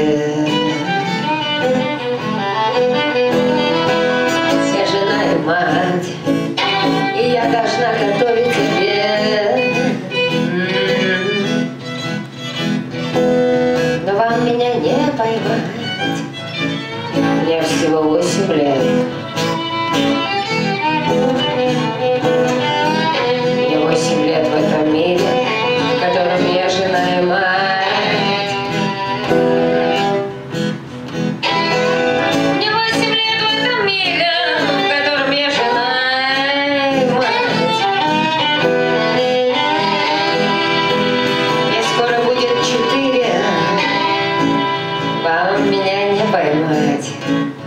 тебе. Я жена и мать, и я должна готовить тебе. Но вам меня не поймать, мне всего 8 лет. Мне 8 лет в этом мире, в котором я жена и мать. Мне 8 лет в этом мире, в котором я жена и мать. Мне скоро будет 4, вам меня не поймать.